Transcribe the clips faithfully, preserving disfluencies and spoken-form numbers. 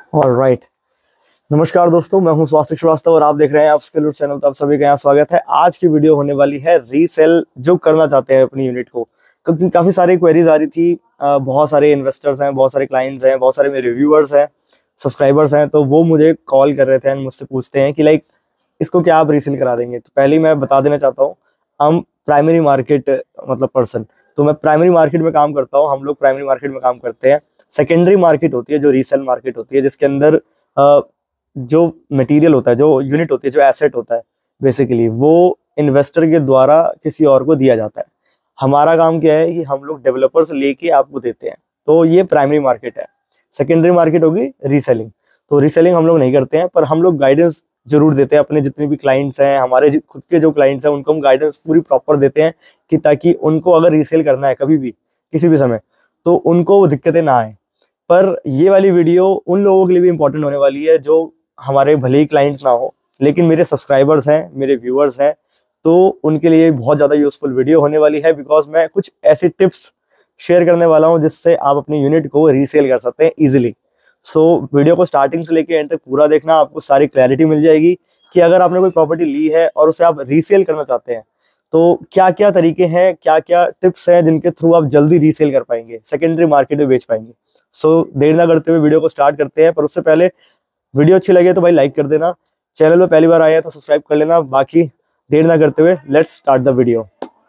Alright. नमस्कार दोस्तों, मैं हूं स्वास्तिक श्रीवास्तव और आप देख रहे हैं आप स्किल चैनल। तो आप सभी का यहाँ स्वागत है। आज की वीडियो होने वाली है रीसेल जो करना चाहते हैं अपनी यूनिट को, क्योंकि काफ़ी सारी क्वेरीज आ रही थी। अ, बहुत सारे इन्वेस्टर्स हैं, बहुत सारे क्लाइंट्स हैं, बहुत सारे मेरे रिव्यूअर्स हैं, सब्सक्राइबर्स हैं। तो वो मुझे कॉल कर रहे थे एंड मुझसे पूछते हैं कि लाइक इसको क्या आप रीसेल करा देंगे। तो पहले ही मैं बता देना चाहता हूँ, हम प्राइमरी मार्केट मतलब पर्सन, तो मैं प्राइमरी मार्केट में काम करता हूँ। हम लोग प्राइमरी मार्केट में काम करते हैं। सेकेंडरी मार्केट होती है जो रीसेल मार्केट होती है, जिसके अंदर अ, जो मटेरियल होता है, जो यूनिट होती है, जो एसेट होता है, बेसिकली वो इन्वेस्टर के द्वारा किसी और को दिया जाता है। हमारा काम क्या है कि हम लोग डेवलपर्स लेके आपको देते हैं। तो ये प्राइमरी मार्केट है। सेकेंडरी मार्केट होगी रीसेलिंग। तो रीसेलिंग हम लोग नहीं करते हैं, पर हम लोग गाइडेंस जरूर देते हैं। अपने जितने भी क्लाइंट्स हैं, हमारे जि- खुद के जो क्लाइंट्स हैं, उनको हम गाइडेंस पूरी प्रॉपर देते हैं कि ताकि उनको अगर रीसेल करना है कभी भी किसी भी समय, तो उनको वो दिक्कतें ना आए। पर ये वाली वीडियो उन लोगों के लिए भी इंपॉर्टेंट होने वाली है जो हमारे भले ही क्लाइंट्स ना हो, लेकिन मेरे सब्सक्राइबर्स हैं, मेरे व्यूअर्स हैं। तो उनके लिए बहुत ज़्यादा यूजफुल वीडियो होने वाली है, बिकॉज मैं कुछ ऐसी टिप्स शेयर करने वाला हूँ जिससे आप अपनी यूनिट को रीसेल कर सकते हैं इजीली। सो वीडियो को स्टार्टिंग से लेके एंड तक पूरा देखना, आपको सारी क्लैरिटी मिल जाएगी कि अगर आपने कोई प्रॉपर्टी ली है और उसे आप रीसेल करना चाहते हैं, तो क्या क्या तरीके हैं, क्या क्या टिप्स हैं जिनके थ्रू आप जल्दी रीसेल कर पाएंगे, सेकेंडरी मार्केट में बेच पाएंगे। सो so, देर ना करते हुए वीडियो को स्टार्ट करते हैं। पर उससे पहले वीडियो अच्छी लगे तो भाई लाइक कर देना, चैनल में पहली बार आए हैं तो सब्सक्राइब कर लेना। बाकी देर ना करते हुए लेट्स स्टार्ट द वीडियो।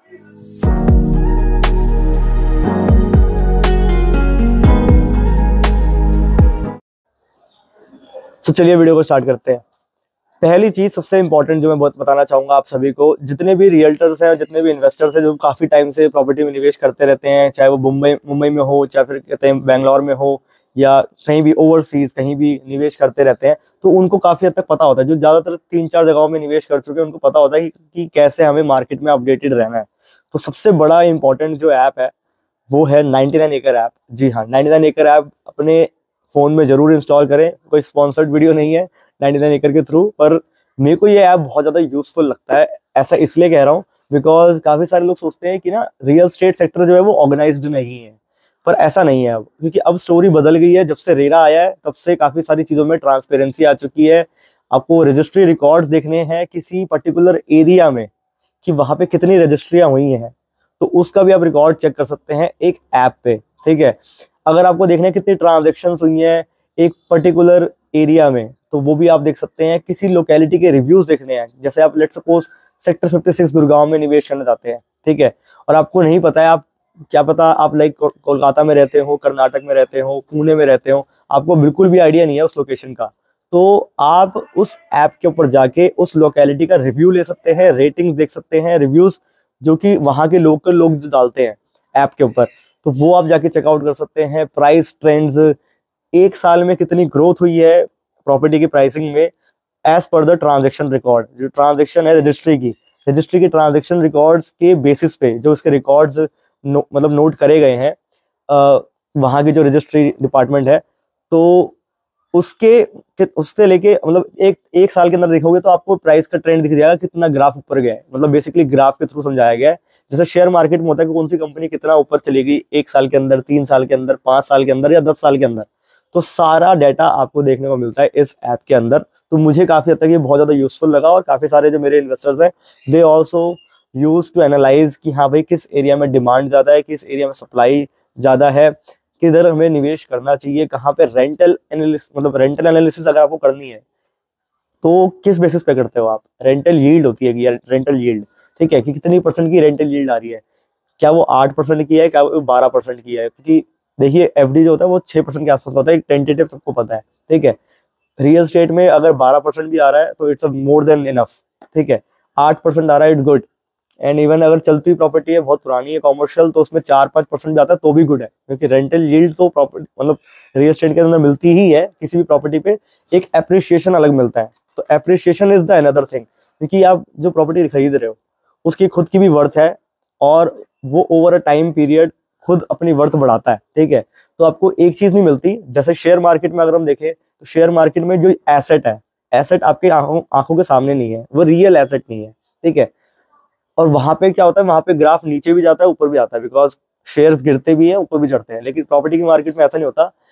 तो चलिए वीडियो को स्टार्ट करते हैं। पहली चीज सबसे इंपॉर्टेंट जो मैं बहुत बताना चाहूंगा आप सभी को, जितने भी रियल्टर्स हैं, जितने भी इन्वेस्टर्स हैं जो काफी टाइम से प्रॉपर्टी में निवेश करते रहते हैं, चाहे वो मुंबई मुंबई में हो, चाहे फिर कहते हैं बैंगलोर में हो, या कहीं भी ओवरसीज कहीं भी निवेश करते रहते हैं, तो उनको काफी हद तक पता होता है। जो ज्यादातर तीन चार जगहों में निवेश कर चुके हैं उनको पता होता है कि, कि कैसे हमें मार्केट में अपडेटेड रहना है। तो सबसे बड़ा इंपॉर्टेंट जो ऐप है वो है नाइनटी नाइन एकड़ ऐप। जी हाँ, नाइनटी नाइन एकड़ ऐप अपने फोन में जरूर इंस्टॉल करें। कोई स्पॉन्सर्ड वीडियो नहीं है नाइनटी नाइन एकड़ के थ्रू, पर मेरे को ये ऐप बहुत ज्यादा यूजफुल लगता है। ऐसा इसलिए कह रहा हूँ बिकॉज काफी सारे लोग सोचते हैं कि ना रियल स्टेट सेक्टर जो है वो ऑर्गेनाइज्ड नहीं है, पर ऐसा नहीं है अब, क्योंकि अब स्टोरी बदल गई है। जब से रेरा आया है तब से काफी सारी चीजों में ट्रांसपेरेंसी आ चुकी है। आपको रजिस्ट्री रिकॉर्ड्स देखने हैं किसी पर्टिकुलर एरिया में कि वहां पे कितनी रजिस्ट्रियां हुई हैं, तो उसका भी आप रिकॉर्ड चेक कर सकते हैं एक ऐप पे। ठीक है, अगर आपको देखना है कितनी ट्रांजेक्शन हुई हैं एक पर्टिकुलर एरिया में, तो वो भी आप देख सकते हैं। किसी लोकेलिटी के रिव्यूज देखने हैं, जैसे आप let suppose sector fifty six Gurgaon में निवेश करना चाहते हैं, ठीक है, और आपको नहीं पता है, आप क्या पता आप लाइक कोलकाता में रहते हो, कर्नाटक में रहते हो, पुणे में रहते हो, आपको बिल्कुल भी आइडिया नहीं है उस लोकेशन का, तो आप उस ऐप के ऊपर जाके उस लोकेलिटी का रिव्यू ले सकते हैं, रेटिंग्स देख सकते हैं, रिव्यूज जो कि वहाँ के लोकल लोग जो डालते हैं ऐप के ऊपर, तो वो आप जाके चेकआउट कर सकते हैं। प्राइस ट्रेंड्स, एक साल में कितनी ग्रोथ हुई है प्रॉपर्टी की प्राइसिंग में as per the transaction record. जो ट्रांजेक्शन है रजिस्ट्री की रजिस्ट्री की ट्रांजेक्शन रिकॉर्ड्स के बेसिस पे जो इसके रिकॉर्ड्स नो, मतलब नोट करे गए हैं वहाँ की जो रजिस्ट्री डिपार्टमेंट है, तो उसके उससे लेके मतलब एक एक साल के अंदर देखोगे तो आपको प्राइस का ट्रेंड दिख जाएगा, कितना ग्राफ ऊपर गया है। मतलब बेसिकली ग्राफ के थ्रू समझाया गया है। जैसे शेयर मार्केट में होता है कि कौन सी कंपनी कितना ऊपर चलेगी एक साल के अंदर, तीन साल के अंदर, पांच साल के अंदर या दस साल के अंदर, तो सारा डाटा आपको देखने को मिलता है इस ऐप के अंदर। तो मुझे काफी हद तक ये बहुत ज्यादा यूजफुल लगा, और काफी सारे जो मेरे इन्वेस्टर्स हैं they also use to analyse कि हाँ भाई किस एरिया में डिमांड ज्यादा है, किस एरिया में सप्लाई ज्यादा है, किधर हमें निवेश करना चाहिए, कहाँ पे रेंटल एनालिसिस, मतलब रेंटल एनालिसिस अगर आपको करनी है तो किस बेसिस पे करते हो आप। रेंटल यील्ड होती है कि रेंटल यील्ड, ठीक है, कि कितनी परसेंट की रेंटल यील्ड आ रही है, क्या वो आठ परसेंट की है, क्या वो बारह परसेंट की है। क्योंकि देखिए एफडी जो होता है वो छह परसेंट के आसपास होता है, एक टेंटेटिव सबको पता है, ठीक है। रियल स्टेट में अगर बारह परसेंट भी आ रहा है तो इट्स मोर देन इनफ, ठीक है। आठ परसेंट आ रहा है इट्स गुड। एंड इवन अगर चलती हुई प्रॉपर्टी है, बहुत पुरानी है, कॉमर्शियल, तो उसमें चार पांच परसेंट भी आता है तो भी गुड है, क्योंकि रेंटल यील्ड तो प्रॉपर्टी मतलब रियल एस्टेट के अंदर मिलती ही है। किसी भी प्रॉपर्टी पे एक एप्रिसिएशन अलग मिलता है, तो appreciation is the another thing, क्योंकि आप जो प्रॉपर्टी खरीद रहे हो उसकी खुद की भी वर्थ है, और वो ओवर अ टाइम पीरियड खुद अपनी वर्थ बढ़ाता है, ठीक है। तो आपको एक चीज नहीं मिलती, जैसे शेयर मार्केट में अगर हम देखें तो शेयर मार्केट में जो एसेट है, एसेट आपके आंखों आंखों के सामने नहीं है, वो रियल एसेट नहीं है, ठीक है। और वहां पे क्या होता है, वहां पे ग्राफ नीचे भी जाता है ऊपर भी आता है, बिकॉज शेयर्स गिरते भी हैं ऊपर भी चढ़ते हैं। लेकिन प्रॉपर्टी की मार्केट में ऐसा नहीं होता,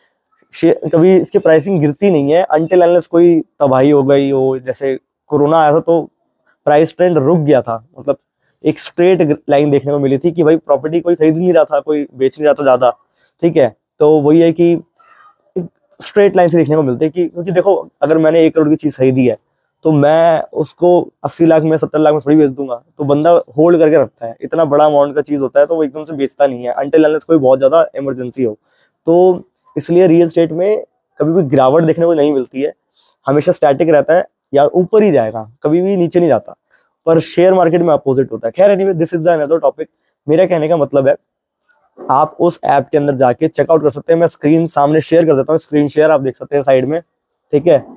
शेयर कभी इसकी प्राइसिंग गिरती नहीं है अनटिल अनलेस कोई तबाही हो गई हो, जैसे कोरोना आया था तो प्राइस ट्रेंड रुक गया था, मतलब एक स्ट्रेट लाइन देखने को मिली थी कि भाई प्रॉपर्टी कोई खरीद नहीं रहा था, कोई बेच नहीं रहा था ज्यादा, ठीक है। तो वही है कि स्ट्रेट लाइन से देखने को मिलती है कि, क्योंकि देखो अगर मैंने एक करोड़ की चीज खरीदी है तो मैं उसको अस्सी लाख में सत्तर लाख में थोड़ी बेच दूंगा, तो बंदा होल्ड करके रखता है, इतना बड़ा अमाउंट का चीज होता है तो वो एकदम से बेचता नहीं है अनटिल अनलेस कोई बहुत ज्यादा इमरजेंसी हो। तो इसलिए रियल एस्टेट में कभी भी गिरावट देखने को नहीं मिलती है, हमेशा स्टैटिक रहता है या ऊपर ही जाएगा, कभी भी नीचे नहीं जाता। पर शेयर मार्केट में अपोजिट होता है। खैर anyway, this is another topic. मेरा कहने का मतलब है आप उस ऐप के अंदर जाके चेकआउट कर सकते हैं। मैं स्क्रीन सामने शेयर कर देता हूँ, स्क्रीन शेयर आप देख सकते हैं साइड में, ठीक है।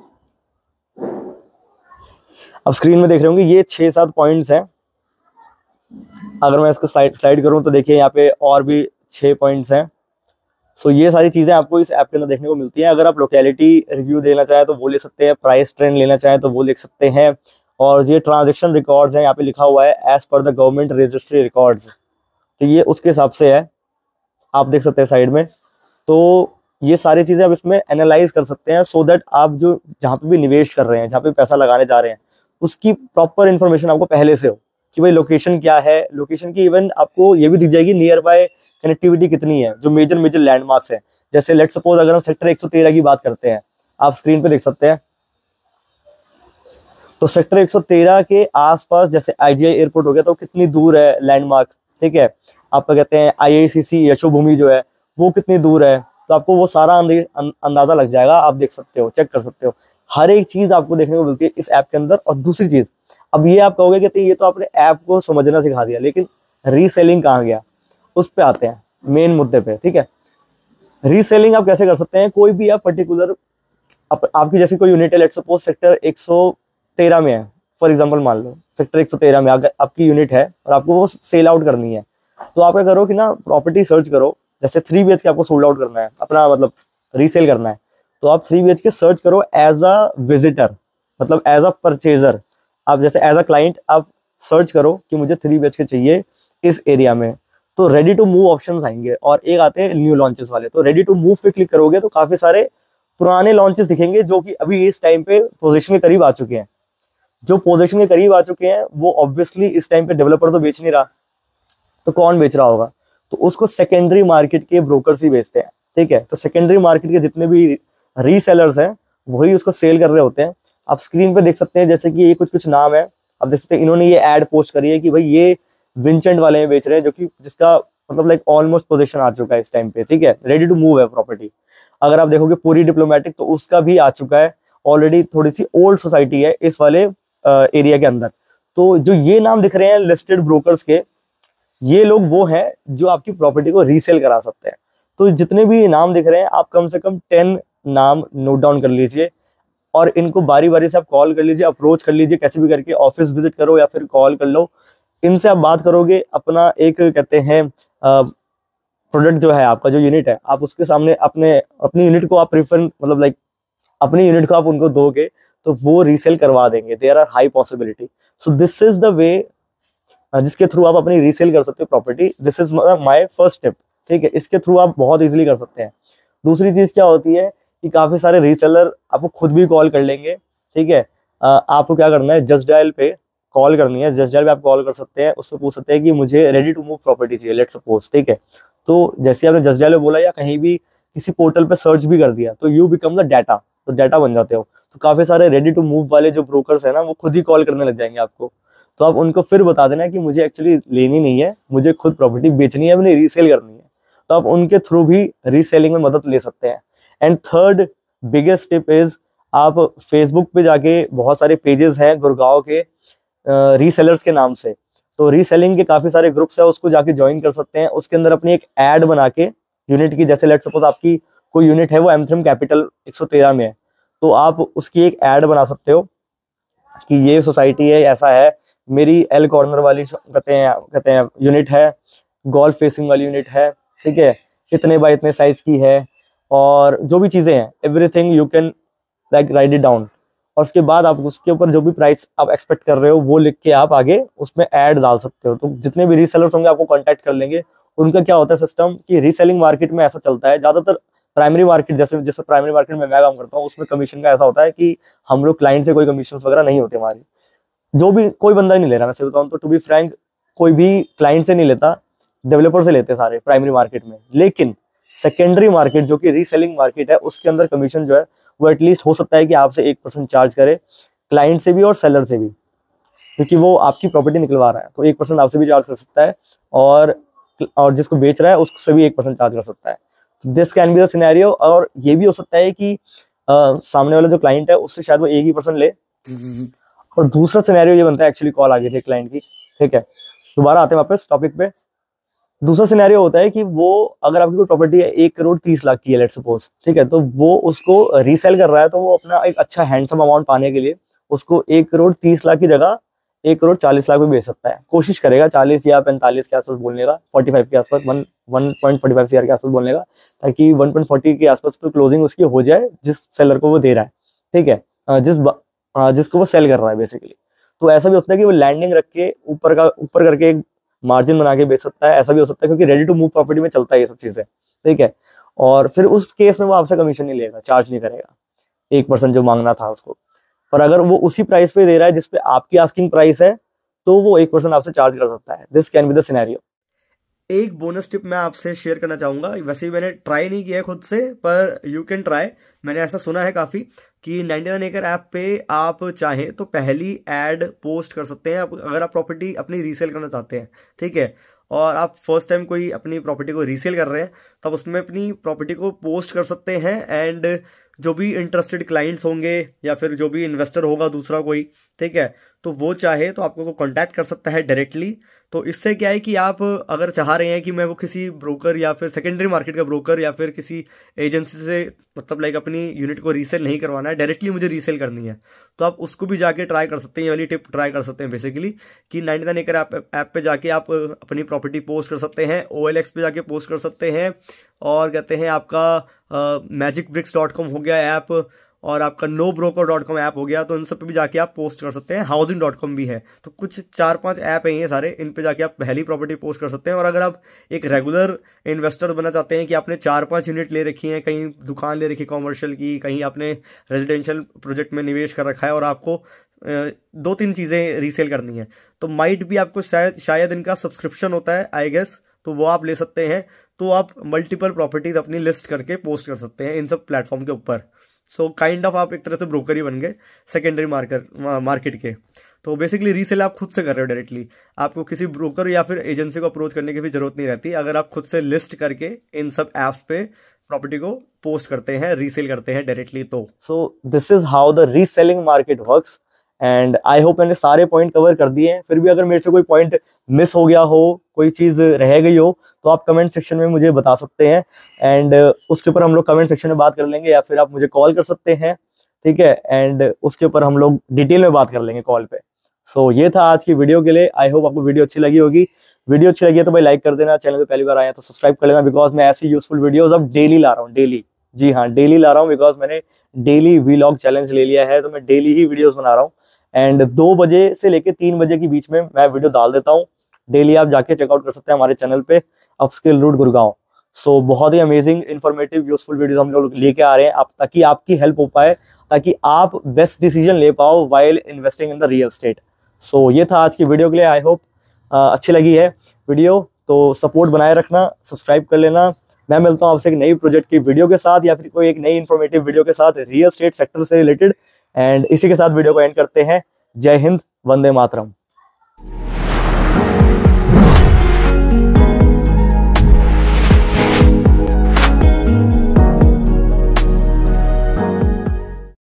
अब स्क्रीन में देख रहे होंगे ये छह सात पॉइंट्स हैं। अगर मैं इसको स्लाइड स्लाइड करूं तो देखिए यहाँ पे और भी छह पॉइंट्स हैं। सो so, ये सारी चीजें आपको इस ऐप के अंदर देखने को मिलती हैं। अगर आप लोकेलिटी रिव्यू देना चाहें तो वो ले सकते हैं, प्राइस ट्रेंड लेना चाहें तो वो लिख सकते हैं, और ये ट्रांजेक्शन रिकॉर्ड्स हैं, यहाँ पे लिखा हुआ है as per the government registry records, तो ये उसके हिसाब से है, आप देख सकते हैं साइड में। तो ये सारी चीजें आप इसमें एनालाइज कर सकते हैं सो दैट आप जो जहाँ पे भी निवेश कर रहे हैं, जहाँ पे पैसा लगाने जा रहे हैं, उसकी प्रॉपर इन्फॉर्मेशन आपको पहले से हो कि भाई लोकेशन क्या है। लोकेशन की इवन आपको ये भी दिख जाएगी नियर बाय कनेक्टिविटी कितनी है, जो मेजर मेजर लैंडमार्क्स हैं। जैसे लेट सपोज अगर हम सेक्टर एक सौ तेरह की बात करते हैं, आप स्क्रीन पे देख सकते हैं, तो सेक्टर एक सौ तेरह के आसपास जैसे आईजीआई एयरपोर्ट हो गया तो कितनी दूर है लैंडमार्क, ठीक है। आपका कहते हैं आईआईसीसी यशोभूमि जो है वो कितनी दूर है, तो आपको वो सारा अंदाजा लग जाएगा, आप देख सकते हो, चेक कर सकते हो। हर एक चीज आपको देखने को मिलती है इस ऐप के अंदर। और दूसरी चीज, अब ये आप कहोगे कि ये तो आपने ऐप को समझना सिखा दिया, लेकिन रीसेलिंग कहाँ गया, उस पे आते हैं मेन मुद्दे पे, ठीक है। रीसेलिंग आप कैसे कर सकते हैं? कोई भी आप पर्टिकुलर आप, आपकी जैसे कोई यूनिट है, लेट्स सपोज सेक्टर एक सौ तेरह में है, फॉर एग्जांपल मान लो सेक्टर एक सौ तेरह में अगर आपकी यूनिट है और आपको वो सेल आउट करनी है, तो आप क्या करो कि ना प्रॉपर्टी सर्च करो। जैसे थ्री बी एच के आपको सोल्ड आउट करना है, अपना मतलब रीसेल करना है, तो आप three B H K search करो एज अ विजिटर, मतलब एज अ परचेजर। आप जैसे एज अ क्लाइंट आप सर्च करो कि मुझे थ्री बी एच के चाहिए इस एरिया में, तो रेडी टू मूव ऑप्शंस आएंगे और एक आते हैं न्यू लॉन्चेस वाले। तो रेडी टू मूव पे क्लिक करोगे तो काफी सारे पुराने लॉन्चेस दिखेंगे जो कि अभी इस टाइम पे पोजीशन के करीब आ चुके हैं। जो पोजीशन के करीब आ चुके हैं वो ऑब्वियसली इस टाइम पे डेवलपर तो बेच नहीं रहा, तो कौन बेच रहा होगा? तो उसको सेकेंडरी मार्केट के ब्रोकर्स ही बेचते हैं, ठीक है। तो सेकेंडरी मार्केट के जितने भी रीसेलर्स हैं वही उसको सेल कर रहे होते हैं। आप स्क्रीन पे देख सकते हैं जैसे कि ये कुछ कुछ नाम है, आप देख सकते हैं इन्होंने ये एड पोस्ट करी है कि भाई ये विंचेंट वाले में बेच रहे हैं, जो कि जिसका मतलब लाइक ऑलमोस्ट पोजीशन आ चुका है इस टाइम पे, ठीक है, रेडी टू मूव है प्रॉपर्टी। अगर आप देखोगे पूरी डिप्लोमेटिक, तो उसका भी आ चुका है ऑलरेडी, थोड़ी सी ओल्ड सोसाइटी है इस वाले एरिया के अंदर। तो जो ये नाम दिख रहे हैं लिस्टेड ब्रोकर्स के, ये लोग वो हैं जो आपकी प्रॉपर्टी को रीसेल करा सकते हैं। तो जितने भी नाम दिख रहे हैं आप कम से कम टेन नाम नोट डाउन कर लीजिए और इनको बारी बारी से आप कॉल कर लीजिए, अप्रोच कर लीजिए, कैसे भी करके ऑफिस विजिट करो या फिर कॉल कर लो। इनसे आप बात करोगे, अपना एक कहते हैं प्रोडक्ट जो है, आपका जो यूनिट है, आप उसके सामने अपने अपनी यूनिट को आप प्रिफर मतलब लाइक अपनी यूनिट को आप उनको दोगे तो वो रीसेल करवा देंगे। There are high possibility. So this is the way जिसके थ्रू आप अपनी रीसेल कर सकते हो property. This is my first step, ठीक है। इसके थ्रू आप बहुत इजीली कर सकते हैं। दूसरी चीज क्या होती है कि काफी सारे रीसेलर आपको खुद भी कॉल कर लेंगे, ठीक है। आपको क्या करना है, जस्ट डायल पे कॉल करनी है। जस्ट डायल पे आप कॉल कर सकते हैं, उसमें पूछ सकते हैं कि मुझे रेडी टू मूव प्रॉपर्टी चाहिए, लेट्स सपोज, ठीक है। तो जैसे आपने जस्ट डायल पे बोला या कहीं भी किसी पोर्टल पे सर्च भी कर दिया, तो यू बिकम द डाटा, तो डाटा बन जाते हो। तो काफी सारे रेडी टू मूव वाले जो ब्रोकर्स है ना, वो खुद ही कॉल करने लग जाएंगे आपको। तो आप उनको फिर बता देना कि मुझे एक्चुअली लेनी नहीं है, मुझे खुद प्रॉपर्टी बेचनी है, मुझे रीसेल करनी है। तो आप उनके थ्रू भी रीसेलिंग में मदद ले सकते हैं। And third biggest tip is, आप फेसबुक पे जाके बहुत सारे पेजेस हैं गुड़गांव के रीसेलर्स के नाम से, तो रीसेलिंग के काफी सारे ग्रुप्स है, उसको जाके ज्वाइन कर सकते हैं। उसके अंदर अपनी एक ऐड बना के यूनिट की, जैसे लेट सपोज आपकी कोई यूनिट है वो एमथ्रिम कैपिटल एक सौ तेरह में है, तो आप उसकी एक ऐड बना सकते हो कि ये सोसाइटी है, ऐसा है, मेरी एल कॉर्नर वाली कहते हैं कहते हैं यूनिट है, गोल्फ फेसिंग वाली यूनिट है, ठीक है, इतने बाय इतने साइज की है, और जो भी चीजें हैं everything you can like write it down. और उसके बाद आप उसके ऊपर जो भी प्राइस आप एक्सपेक्ट कर रहे हो वो लिख के आप आगे उसमें ऐड डाल सकते हो। तो जितने भी रीसेलर्स होंगे आपको कांटेक्ट कर लेंगे। उनका क्या होता है सिस्टम कि रीसेलिंग मार्केट में ऐसा चलता है, ज्यादातर प्राइमरी मार्केट जैसे जिस प्राइमरी मार्केट में मैं काम करता हूँ उसमें कमीशन का ऐसा होता है कि हम लोग क्लाइंट से कोई कमीशन वगैरह नहीं होते हमारी, जो भी कोई बंदा ही नहीं ले रहा। मैं सही बताऊँ तो टू बी फ्रैंक कोई भी क्लाइंट से नहीं लेता, डेवलपर से लेते सारे प्राइमरी मार्केट में। लेकिन सेकेंडरी मार्केट जो कि रीसेलिंग मार्केट है उसके अंदर कमीशन जो है वो एटलीस्ट हो सकता है कि आपसे एक परसेंट चार्ज करे, क्लाइंट से भी और सेलर से भी, क्योंकि वो आपकी प्रॉपर्टी निकलवा रहा है तो एक परसेंट आपसे भी चार्ज कर सकता है और और जिसको बेच रहा है उससे भी एक परसेंट चार्ज कर सकता है। This can be the scenario. और ये भी हो सकता है कि आ, सामने वाला जो क्लाइंट है उससे शायद वो एक ही परसेंट ले। और दूसरा सिनेरियो ये बनता है, एक्चुअली कॉल आ गई थी क्लाइंट की, ठीक है, दोबारा आते हैं वापस टॉपिक पे। दूसरा सिनेरियो होता है कि वो अगर आपकी कोई प्रॉपर्टी है एक करोड़ तीस लाख की है लेट्स सपोज, ठीक है, तो वो उसको रीसेल कर रहा है, तो वो अपना एक अच्छा हैंडसम अमाउंट पाने के लिए उसको एक करोड़ तीस लाख की जगह एक करोड़ चालीस लाख में बेच सकता है। कोशिश करेगा चालीस या पैंतालीस के आसपास बोलने का, फोर्टी फाइव के आसपास, one one point forty five CR के आसपास बोलने का, ताकि वन पॉइंट फोर्टी के आसपास पे क्लोजिंग उसकी हो जाए जिस सेलर को वो दे रहा है, ठीक है, जिस जिसको वो सेल कर रहा है बेसिकली। तो ऐसा भी होता है कि वो लैंडिंग रख के ऊपर का ऊपर करके एक मार्जिन बना के बेच सकता है। ऐसा भी हो सकता है क्योंकि रेडी टू मूव प्रॉपर्टी में चलता है ये सब चीजें, ठीक है। और फिर उस केस में वो आपसे कमीशन नहीं लेगा, चार्ज नहीं करेगा, एक परसेंट जो मांगना था उसको। पर अगर वो उसी प्राइस पे दे रहा है जिसपे आपकी आस्किंग प्राइस है तो वो एक परसेंट आपसे चार्ज कर सकता है। This can be the scenario. एक बोनस टिप मैं आपसे शेयर करना चाहूंगा, वैसे ही मैंने ट्राई नहीं किया है खुद से, पर यू कैन ट्राई। मैंने ऐसा सुना है काफ़ी कि नाइंटी नाइन एकड़ ऐप पे आप चाहें तो पहली ऐड पोस्ट कर सकते हैं अगर आप प्रॉपर्टी अपनी रीसेल करना चाहते हैं, ठीक है, और आप फर्स्ट टाइम कोई अपनी प्रॉपर्टी को रीसेल कर रहे हैं तब उसमें अपनी प्रॉपर्टी को पोस्ट कर सकते हैं। एंड जो भी इंटरेस्टेड क्लाइंट्स होंगे या फिर जो भी इन्वेस्टर होगा दूसरा कोई, ठीक है, तो वो चाहे तो आपको कांटेक्ट कर सकता है डायरेक्टली। तो इससे क्या है कि आप अगर चाह रहे हैं कि मैं वो किसी ब्रोकर या फिर सेकेंडरी मार्केट का ब्रोकर या फिर किसी एजेंसी से मतलब लाइक अपनी यूनिट को रीसेल नहीं करवाना है, डायरेक्टली मुझे रीसेल करनी है, तो आप उसको भी जाके ट्राई कर सकते हैं। ये वाली टिप ट्राई कर सकते हैं बेसिकली कि नाइंटी नाइन एकड़ ऐप ऐप पे जाके आप अपनी प्रॉपर्टी पोस्ट कर सकते हैं, ओ एल एक्स पे जाके पोस्ट कर सकते हैं, और कहते हैं आपका मैजिक ब्रिक्स डॉट कॉम हो गया ऐप, और आपका no broker dot com app हो गया, तो इन सब पे भी जाके आप पोस्ट कर सकते हैं। हाउसिंग डॉट कॉम भी है, तो कुछ चार पांच ऐप हैं ये सारे, इन पे जाके आप पहली प्रॉपर्टी पोस्ट कर सकते हैं। और अगर आप एक रेगुलर इन्वेस्टर बनना चाहते हैं कि आपने चार पांच यूनिट ले रखी हैं, कहीं दुकान ले रखी कॉमर्शियल की, कहीं आपने रेजिडेंशियल प्रोजेक्ट में निवेश कर रखा है और आपको दो तीन चीज़ें रीसेल करनी है, तो माइट भी आपको शायद शायद इनका सब्सक्रिप्शन होता है आई गेस, तो वो आप ले सकते हैं। तो आप मल्टीपल प्रॉपर्टीज अपनी लिस्ट करके पोस्ट कर सकते हैं इन सब प्लेटफॉर्म के ऊपर। सो काइंड ऑफ आप एक तरह से ब्रोकर ही बन गए सेकेंडरी मार्केट मार्केट के। तो बेसिकली रीसेल आप खुद से कर रहे हो डायरेक्टली, आपको किसी ब्रोकर या फिर एजेंसी को अप्रोच करने की भी जरूरत नहीं रहती अगर आप खुद से लिस्ट करके इन सब ऐप्स पे प्रॉपर्टी को पोस्ट करते हैं, रीसेल करते हैं डायरेक्टली। तो so this is how the reselling market works and I hope मैंने सारे पॉइंट कवर कर दिए हैं। फिर भी अगर मेरे से कोई पॉइंट मिस हो गया हो, कोई चीज़ रह गई हो, तो आप कमेंट सेक्शन में मुझे बता सकते हैं एंड उसके ऊपर हम लोग कमेंट सेक्शन में बात कर लेंगे, या फिर आप मुझे कॉल कर सकते हैं, ठीक है, एंड उसके ऊपर हम लोग डिटेल में बात कर लेंगे कॉल पे। सो so, ये था आज की वीडियो के लिए। आई होप आपको वीडियो अच्छी लगी होगी। वीडियो अच्छी लगी है तो भाई लाइक कर देना, चैनल पे पहली बार आए हैं तो सब्सक्राइब कर लेना, बिकॉज मैं ऐसी यूजफुल वीडियोज अब डेली ला रहा हूँ, डेली, जी हाँ डेली ला रहा हूँ, बिकॉज मैंने डेली वीलॉग चैलेंज ले लिया है, तो मैं डेली ही वीडियोज बना रहा हूँ एंड दो बजे से लेकर तीन बजे के बीच में मैं वीडियो डाल देता हूँ डेली। आप जाके चेकआउट कर सकते हैं हमारे चैनल पे, upskill route Gurgaon. So so, बहुत ही अमेजिंग इन्फॉर्मेटिव यूजफुल वीडियोस हम लोग लेके आ रहे हैं आप, ताकि आपकी हेल्प हो पाए, ताकि आप बेस्ट डिसीजन ले पाओ while investing in the real estate. So ये था आज की वीडियो के लिए। आई होप अच्छी लगी है वीडियो, तो सपोर्ट बनाए रखना, सब्सक्राइब कर लेना। मैं मिलता हूँ आपसे एक नई प्रोजेक्ट की वीडियो के साथ या फिर कोई एक नई इन्फॉर्मेटिव वीडियो के साथ रियल एस्टेट सेक्टर से रिलेटेड। एंड इसी के साथ वीडियो को एंड करते हैं। जय हिंद, वंदे मातरम।